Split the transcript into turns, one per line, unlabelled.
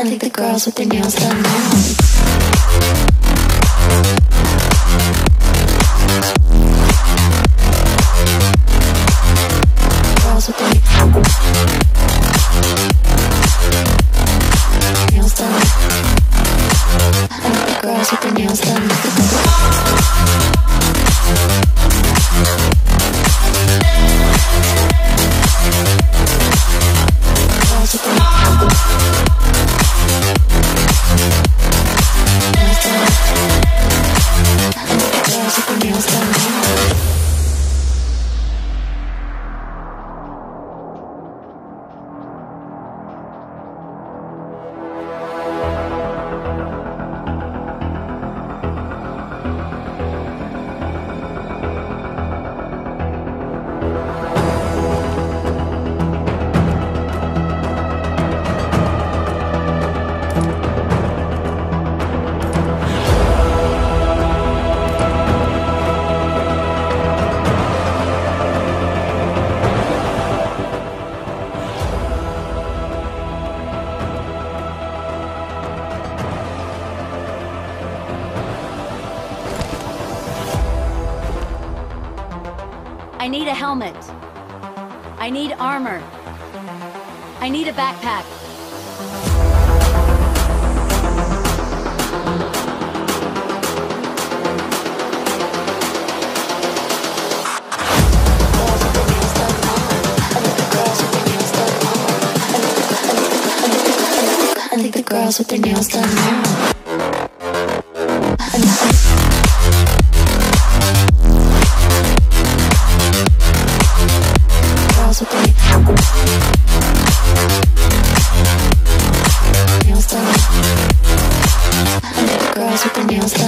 think the girls with their nails done now. Girls with their nails done. I think the girls with their nails done. Girls with their nails done.
I need a helmet. I need armor. I need a backpack.
I think the girls with their nails done now. Girls with their nails done. I think the girls with their nails done.